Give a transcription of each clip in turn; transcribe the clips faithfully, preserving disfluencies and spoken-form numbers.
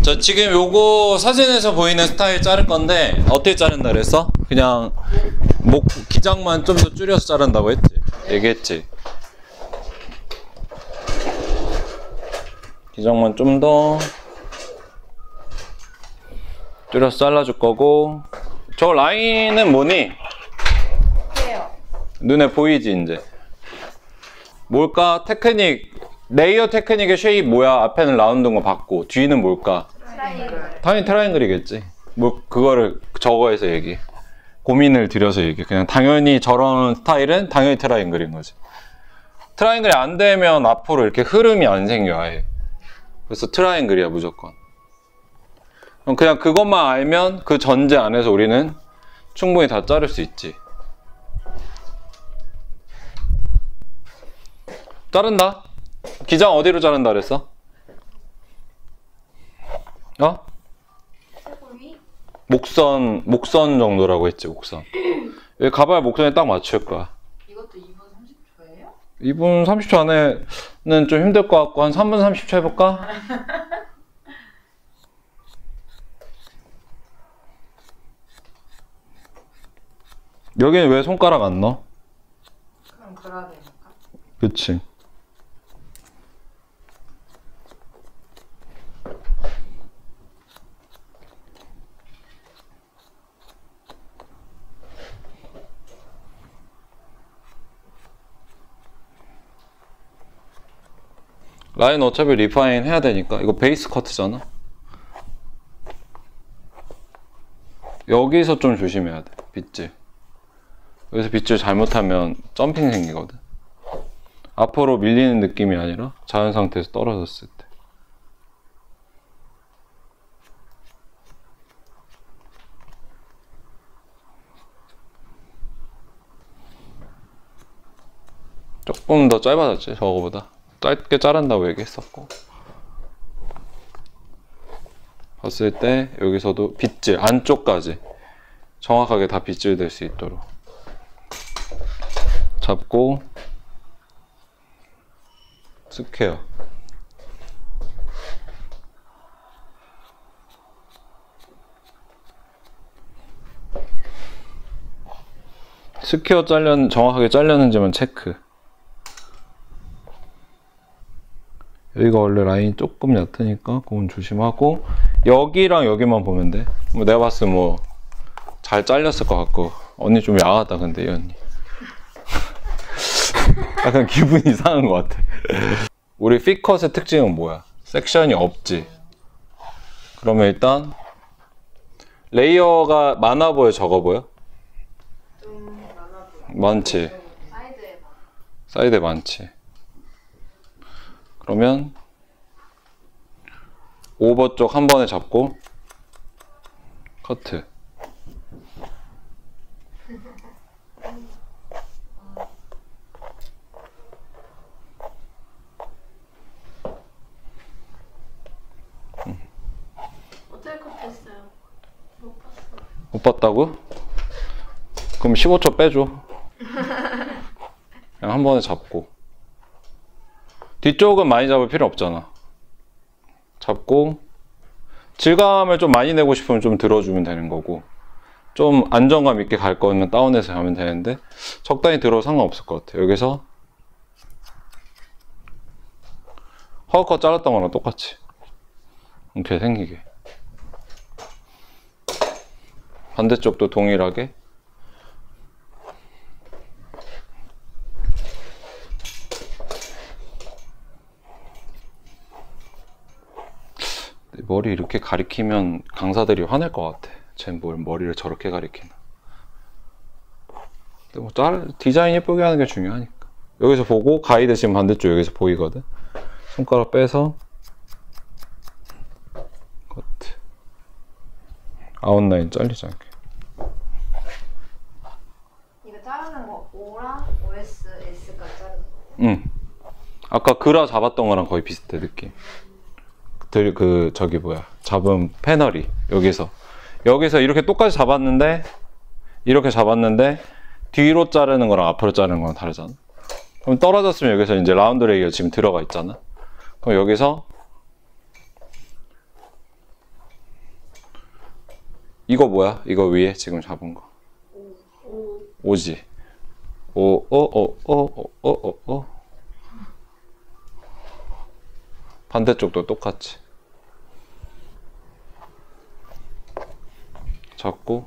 자, 지금 요거 사진에서 보이는 스타일 자를 건데 어떻게 자른다 그랬어? 그냥 목 기장만 좀 더 줄여서 자른다고 했지? 얘기했지? 기장만 좀 더 줄여서 잘라줄 거고. 저 라인은 뭐니? 눈에 보이지 이제? 뭘까? 테크닉, 레이어 테크닉의 쉐입 뭐야? 앞에는 라운드인 거 받고 뒤는 뭘까? 트라이앵글. 당연히 트라이앵글이겠지. 뭐 그거를 적어해서 얘기, 고민을 들여서 얘기. 그냥 당연히 저런 스타일은 당연히 트라이앵글인 거지. 트라이앵글이 안 되면 앞으로 이렇게 흐름이 안 생겨 아예. 그래서 트라이앵글이야 무조건. 그냥 그것만 알면 그 전제 안에서 우리는 충분히 다 자를 수 있지. 자른다? 기장 어디로 자른다 그랬어? 어? 목선, 목선 정도라고 했지, 목선. 여기 가봐야 목선에 딱 맞출 거야. 이것도 이 분 삼십 초예요? 이 분 삼십 초 안에는 좀 힘들 것 같고, 한 삼 분 삼십 초 해볼까? 여기는 왜 손가락 안 넣어? 그럼 그래야 되니까. 그치. 라인 어차피 리파인 해야 되니까. 이거 베이스 커트잖아. 여기서 좀 조심해야 돼. 빗질. 여기서 빗질 잘못하면 점핑 생기거든. 앞으로 밀리는 느낌이 아니라 자연 상태에서 떨어졌을 때. 조금 더 짧아졌지, 저거보다. 짧게 자른다고 얘기했었고. 봤을 때 여기서도 빗질, 안쪽까지 정확하게 다 빗질될 수 있도록 잡고 스퀘어. 스퀘어 잘렸, 정확하게 잘렸는지만 체크. 여기가 원래 라인이 조금 얕으니까 그건 조심하고, 여기랑 여기만 보면 돼. 뭐 내가 봤을 때 뭐 잘 잘렸을 것 같고. 언니 좀 야하다 근데 이 언니. 약간 기분이 이상한 것 같아. 우리 핏컷의 특징은 뭐야? 섹션이 없지. 그러면 일단 레이어가 많아 보여, 적어 보여? 좀 많아 보여. 많지. 사이드에 많아. 사이드에 많지. 그러면 오버 쪽 한 번에 잡고 커트. 어떻게 컷했어요? 못 봤어. 못 봤다고? 그럼 십오 초 빼줘. 그냥 한 번에 잡고. 뒤쪽은 많이 잡을 필요 없잖아. 잡고 질감을 좀 많이 내고 싶으면 좀 들어주면 되는 거고, 좀 안정감 있게 갈 거면 다운해서 가면 되는데 적당히 들어도 상관없을 것 같아. 여기서 허그컷 잘랐던 거랑 똑같이 이렇게 생기게. 반대쪽도 동일하게. 머리 이렇게 가리키면 강사들이 화낼 것 같아. 쟤 뭘 머리를 저렇게 가리키나. 근데 뭐 잘, 디자인 예쁘게 하는 게 중요하니까. 여기서 보고 가이드 지금 반대쪽 여기서 보이거든. 손가락 빼서 커트. 아웃라인 잘리지 않게. 이거 자르는 거 O랑 오에스, S까지 자르는 거. 응. 아까 그라 잡았던 거랑 거의 비슷해 느낌. 들, 그 저기 뭐야, 잡은 패널이 여기서 여기서 이렇게 똑같이 잡았는데, 이렇게 잡았는데 뒤로 자르는 거랑 앞으로 자르는 거랑 다르잖아. 그럼 떨어졌으면 여기서 이제 라운드 레이어 지금 들어가 있잖아. 그럼 여기서 이거 뭐야? 이거 위에 지금 잡은 거. 오. 오지. 오, 어, 어, 어, 어, 어, 어, 어. 반대쪽도 똑같이. 잡고.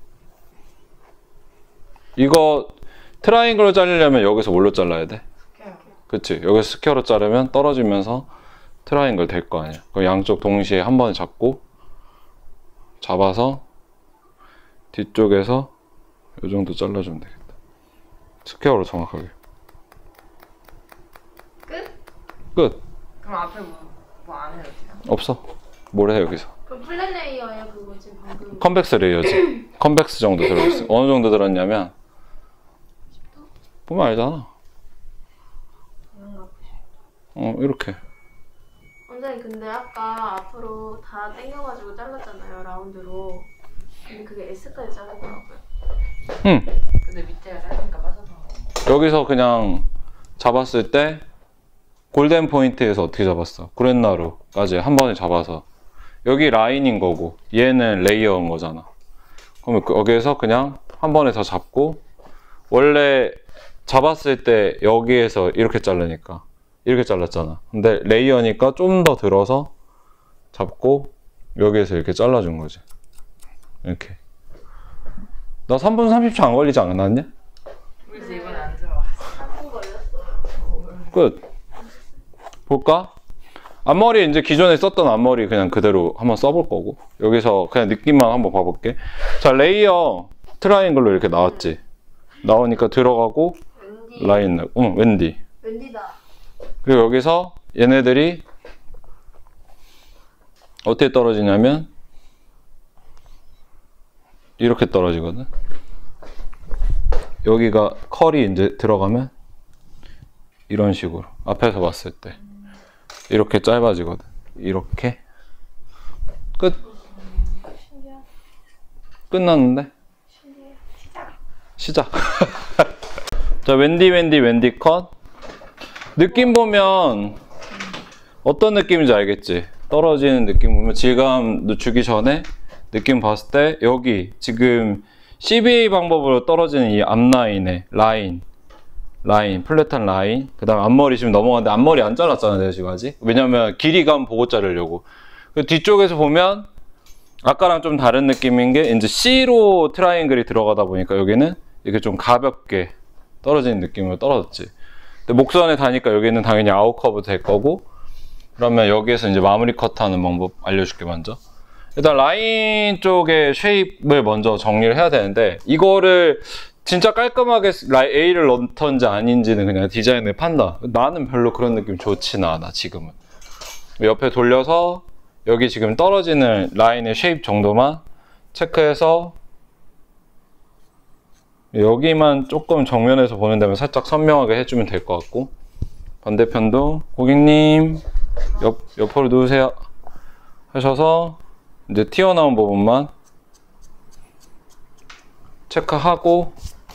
이거 트라이앵글로 자르려면 여기서 뭘로 잘라야 돼? 그치? 여기서 스퀘어로 자르면 떨어지면서 트라이앵글 될 거 아니야. 그럼 양쪽 동시에 한 번에 잡고 잡아서 뒤쪽에서 이 정도 잘라주면 되겠다. 스퀘어로 정확하게. 끝? 끝. 그럼 앞에 뭐 안 해도 돼요? 없어. 뭘 해 여기서. 그 플랫 레이어야 그거 지금 방금. 컨벡스 레이어지. 컨벡스 정도 들어있어. 어느 정도 들었냐면 보면 알잖아. 어 이렇게. 원장님 근데 아까 앞으로 다 당겨가지고 잘랐잖아요 라운드로. 근데 그게 S까지 자르더라고요. 응. 근데 밑에가 짧으니까 빠져서. 여기서 그냥 잡았을 때 골덴 포인트에서 어떻게 잡았어? 구렛나루까지 한 번에 잡아서 여기 라인인 거고 얘는 레이어인 거잖아. 그러면 여기에서 그냥 한 번에 더 잡고 원래 잡았을 때 여기에서 이렇게 자르니까 이렇게 잘랐잖아. 근데 레이어니까 좀 더 들어서 잡고 여기에서 이렇게 잘라준 거지. 이렇게. 나 삼 분 삼십 초 안 걸리지 않았냐? 그래서 이번에 안 들어갔어. 삼 분 걸렸어요. 끝. 볼까? 앞머리 이제 기존에 썼던 앞머리 그냥 그대로 한번 써볼 거고 여기서 그냥 느낌만 한번 봐볼게. 자, 레이어 트라이앵글로 이렇게 나왔지. 나오니까 들어가고 웬디. 라인 나고 응, 웬디. 웬디다. 그리고 여기서 얘네들이 어떻게 떨어지냐면 이렇게 떨어지거든. 여기가 컬이 이제 들어가면 이런 식으로 앞에서 봤을 때 이렇게 짧아지거든. 이렇게 끝. 끝났는데 시작. 자, 웬디 웬디 웬디 컷. 느낌 보면 어떤 느낌인지 알겠지? 떨어지는 느낌 보면 질감 주기 전에 느낌 봤을 때 여기 지금 씨비에이 방법으로 떨어지는 이 앞라인에 라인 라인, 플랫한 라인, 그 다음에 앞머리 지금 넘어갔는데 앞머리 안 잘랐잖아 내가 지금 아직. 왜냐면 길이감 보고 자르려고. 그 뒤쪽에서 보면 아까랑 좀 다른 느낌인 게 이제 C로 트라이앵글이 들어가다 보니까 여기는 이렇게 좀 가볍게 떨어지는 느낌으로 떨어졌지. 근데 목선에 다니까 여기는 당연히 아웃 커브 될 거고. 그러면 여기에서 이제 마무리 컷하는 방법 알려줄게. 먼저 일단 라인 쪽의 쉐입을 먼저 정리를 해야 되는데 이거를 진짜 깔끔하게 A를 넣던지 아닌지는 그냥 디자인을 판다. 나는 별로 그런 느낌 좋지는 않아 지금은. 옆에 돌려서 여기 지금 떨어지는 라인의 쉐입 정도만 체크해서 여기만 조금 정면에서 보는 데면 살짝 선명하게 해주면 될 것 같고, 반대편도 고객님 옆, 옆으로 누우세요 하셔서 이제 튀어나온 부분만 체크하고,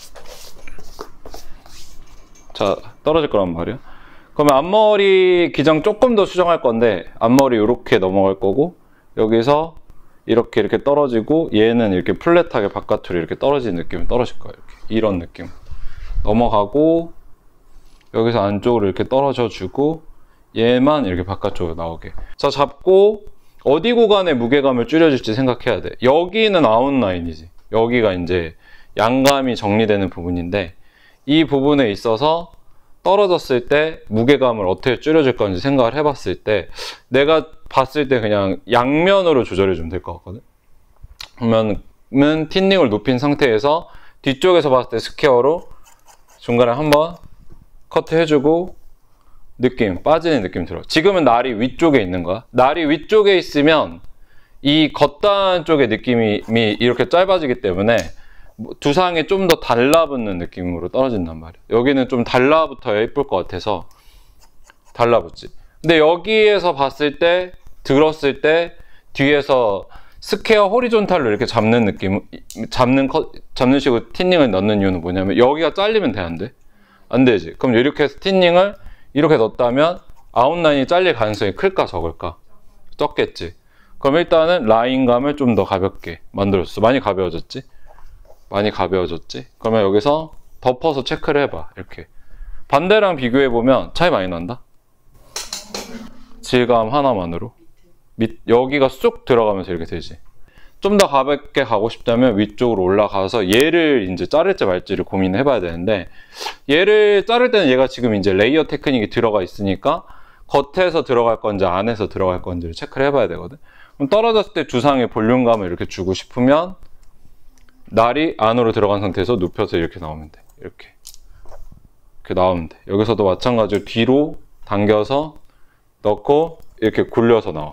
자 떨어질 거란 말이야. 그러면 앞머리 기장 조금 더 수정할 건데 앞머리 이렇게 넘어갈 거고, 여기서 이렇게 이렇게 떨어지고 얘는 이렇게 플랫하게 바깥으로 이렇게 떨어지는 느낌이 떨어질 거예요. 이렇게. 이런 느낌 넘어가고 여기서 안쪽으로 이렇게 떨어져 주고 얘만 이렇게 바깥쪽으로 나오게. 자 잡고 어디 구간에 무게감을 줄여줄지 생각해야 돼. 여기는 아웃라인이지. 여기가 이제 양감이 정리되는 부분인데 이 부분에 있어서 떨어졌을 때 무게감을 어떻게 줄여줄 건지 생각을 해봤을 때 내가 봤을 때 그냥 양면으로 조절해 주면 될 것 같거든. 그러면은 틴닝을 높인 상태에서 뒤쪽에서 봤을 때 스퀘어로 중간에 한번 커트해주고 느낌, 빠지는 느낌 들어. 지금은 날이 위쪽에 있는 거야. 날이 위쪽에 있으면 이 겉단 쪽의 느낌이 이렇게 짧아지기 때문에 두상에 좀 더 달라붙는 느낌으로 떨어진단 말이야. 여기는 좀 달라붙어야 예쁠 것 같아서 달라붙지. 근데 여기에서 봤을 때, 들었을 때 뒤에서 스퀘어 호리존탈로 이렇게 잡는 느낌, 잡는 컷, 잡는 식으로 틴닝을 넣는 이유는 뭐냐면 여기가 잘리면 돼, 안 돼? 안 되지. 그럼 이렇게 해서 틴닝을 이렇게 넣었다면 아웃라인이 잘릴 가능성이 클까 적을까? 적겠지. 그럼 일단은 라인감을 좀 더 가볍게 만들어줬어. 많이 가벼워졌지? 많이 가벼워졌지? 그러면 여기서 덮어서 체크를 해봐. 이렇게. 반대랑 비교해보면 차이 많이 난다? 질감 하나만으로. 밑, 여기가 쑥 들어가면서 이렇게 되지. 좀 더 가볍게 가고 싶다면 위쪽으로 올라가서 얘를 이제 자를지 말지를 고민해봐야 되는데, 얘를 자를 때는 얘가 지금 이제 레이어 테크닉이 들어가 있으니까 겉에서 들어갈 건지 안에서 들어갈 건지를 체크를 해봐야 되거든. 그럼 떨어졌을 때 주상의 볼륨감을 이렇게 주고 싶으면 날이 안으로 들어간 상태에서 눕혀서 이렇게 나오면 돼. 이렇게. 이렇게 나오면 돼. 여기서도 마찬가지로 뒤로 당겨서 넣고 이렇게 굴려서 나와.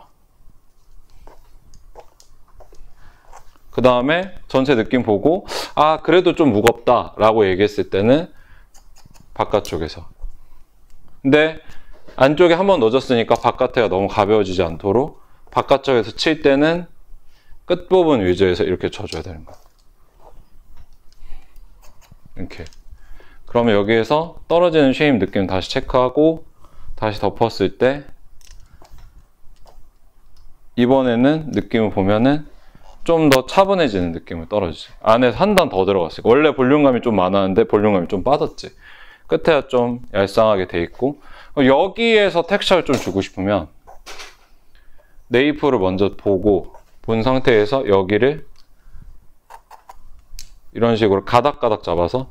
그 다음에 전체 느낌 보고 아 그래도 좀 무겁다 라고 얘기했을 때는 바깥쪽에서. 근데 안쪽에 한번 넣어줬으니까 바깥에가 너무 가벼워지지 않도록 바깥쪽에서 칠 때는 끝부분 위주에서 이렇게 쳐줘야 되는 거야. 이렇게. 그러면 여기에서 떨어지는 쉐임 느낌 다시 체크하고 다시 덮었을 때 이번에는 느낌을 보면은 좀 더 차분해지는 느낌을 떨어지지. 안에서 한 단 더 들어갔어요. 원래 볼륨감이 좀 많았는데 볼륨감이 좀 빠졌지. 끝에가 좀 얄쌍하게 돼 있고 여기에서 텍스처를 좀 주고 싶으면 네이프를 먼저 보고 본 상태에서 여기를 이런 식으로 가닥가닥 잡아서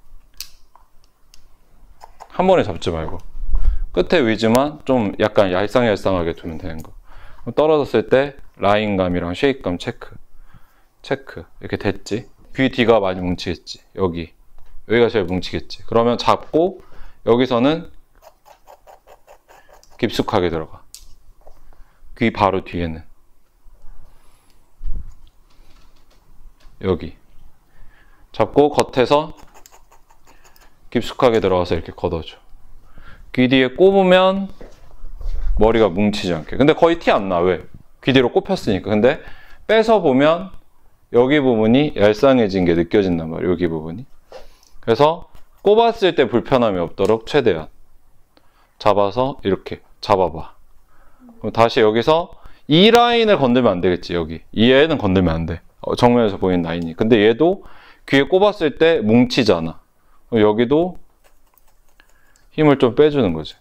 한 번에 잡지 말고 끝에 위주만 좀 약간 얄쌍얄쌍하게 두면 되는 거. 떨어졌을 때 라인감이랑 쉐입감 체크 체크 이렇게 됐지. 귀 뒤가 많이 뭉치겠지. 여기 여기가 제일 뭉치겠지. 그러면 잡고 여기서는 깊숙하게 들어가. 귀 바로 뒤에는 여기 잡고 겉에서 깊숙하게 들어가서 이렇게 걷어줘. 귀 뒤에 꼽으면 머리가 뭉치지 않게. 근데 거의 티 안 나. 왜? 귀 뒤로 꼽혔으니까. 근데 빼서 보면 여기 부분이 얄쌍해진 게 느껴진단 말이에요. 여기 부분이. 그래서 꼽았을 때 불편함이 없도록 최대한 잡아서 이렇게 잡아봐. 그럼 다시 여기서 이 라인을 건들면 안 되겠지. 여기 이 애는 건들면 안 돼. 어, 정면에서 보이는 라인이. 근데 얘도 귀에 꼽았을 때 뭉치잖아. 여기도 힘을 좀 빼주는 거지.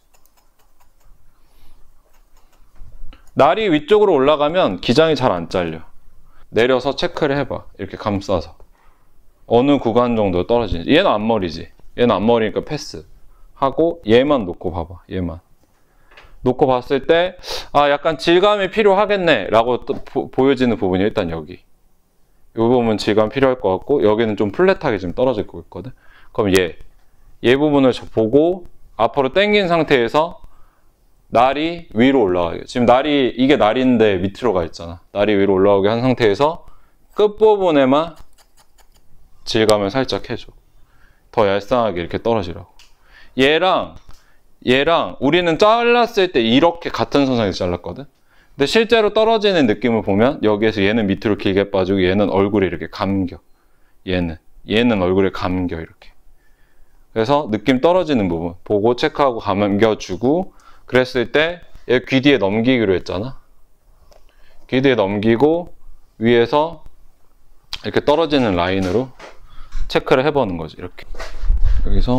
날이 위쪽으로 올라가면 기장이 잘 안 잘려. 내려서 체크를 해봐. 이렇게 감싸서 어느 구간 정도 떨어지는지. 얘는 앞머리지. 얘는 앞머리니까 패스 하고 얘만 놓고 봐봐. 얘만 놓고 봤을 때 아 약간 질감이 필요하겠네 라고 또 보, 보여지는 부분이 일단 여기 이 부분 질감 필요할 것 같고 여기는 좀 플랫하게 지금 떨어질 거 있거든. 그럼 얘, 얘 부분을 보고 앞으로 당긴 상태에서 날이 위로 올라가게. 지금 날이 이게 날인데 밑으로 가 있잖아. 날이 위로 올라오게 한 상태에서 끝부분에만 질감을 살짝 해줘. 더 얄쌍하게 이렇게 떨어지라고. 얘랑 얘랑 우리는 잘랐을 때 이렇게 같은 선상에서 잘랐거든. 근데 실제로 떨어지는 느낌을 보면 여기에서 얘는 밑으로 길게 빠지고 얘는 얼굴에 이렇게 감겨. 얘는 얘는 얼굴에 감겨 이렇게. 그래서 느낌 떨어지는 부분 보고 체크하고 감겨주고 그랬을 때 얘 귀 뒤에 넘기기로 했잖아. 귀 뒤에 넘기고 위에서 이렇게 떨어지는 라인으로 체크를 해보는 거지. 이렇게 여기서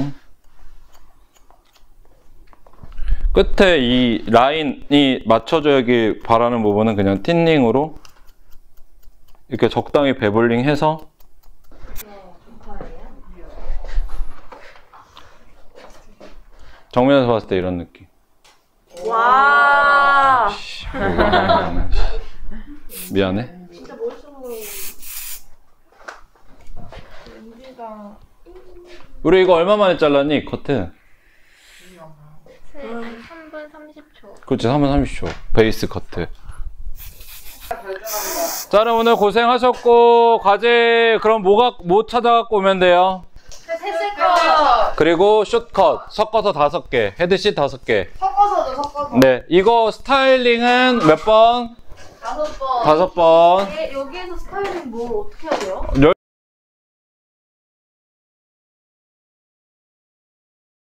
끝에 이 라인이 맞춰줘야기 바라는 부분은 그냥 틴닝으로 이렇게 적당히 베블링 해서 정면에서 봤을 때 이런 느낌. 와. 미안해. 진짜 멋있어 보여. 왠지가 우리 이거 얼마 만에 잘랐니? 커트? 삼 분 삼십 초. 그렇지, 삼 분 삼십 초. 베이스 커트. 자, 그럼 오늘 고생하셨고 과제 그럼 뭐가 뭐 찾아갖고 오면 돼요? 헤드컷. 그리고 숏컷 섞어서 다섯 개, 헤드셋 다섯 개. 섞어서도 섞어서. 네, 이거 스타일링은 몇 번? 다섯 번. 다섯 번. 예, 여기에서 스타일링 뭐 어떻게 해야 돼요?